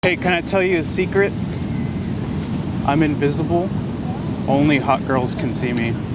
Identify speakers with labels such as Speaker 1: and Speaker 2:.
Speaker 1: Hey, can I tell you a secret? I'm invisible. Only hot girls can see me.